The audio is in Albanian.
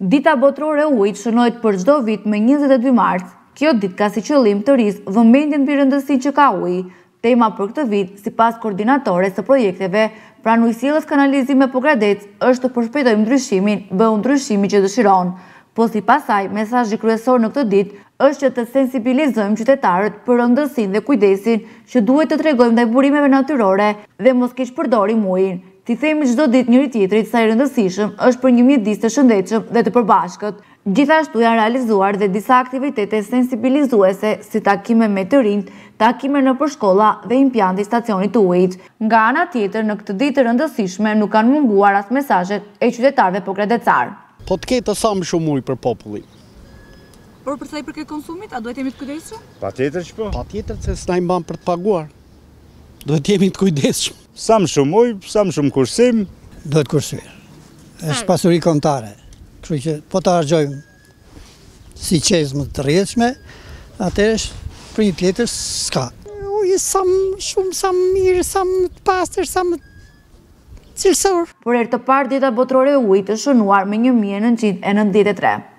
Dita botërore e ujit shënohet për çdo vit me 22 mars. Kjo ditë ka si qëllim të rrisë vëmendjen mbi rëndësinë që ka uji. Tema për këtë vit, sipas koordinatores së projekteve, pranë ujësillës kanalizime Pogradec, është të përshpejtojmë ndryshimin, bëu ndryshimi që dëshiron. Po sipas saj, mesazhi kryesor në këtë ditë është që të sensibilizojmë qytetarët për rëndësinë dhe kujdesin që duhet të tregojmë ndaj burimeve natyrore dhe mos keq përdorim ujin. Ti themi çdo ditë njëri tjetrit sa i rëndësishëm është për një mjedis të shëndetshëm dhe të përbashkët. Gjithashtu janë realizuar dhe disa aktivitete sensibilizuese si takime me të rinjt, takime në përshkolla dhe impjanti stacionit të ujit. Nga ana tjetër, në këtë ditë të rëndësishme nuk kanë munguar as mesazhet e qytetarëve pogradecar. Po të ketë sa më shumë ujë për popullin. Por për sa i përket konsumit, a duhet jemi të kujdesshëm? Patjetër që po. Patjetër se s'na i mban për të paguar. Duhet jemi të kujdesshëm. Sa më shumë ujë, sa më shumë kursim. Duhet kursyer. Është pasuri kombëtare. Kështu që po të harxojmë si çezmë të rrjedhshme, atëherë për një tjetër s'ka. Uji sa më shumë, sa më mirë, sa më të pastër, sa më cilësor. Por herë të parë dita botërore e ujit është shënuar me 1993.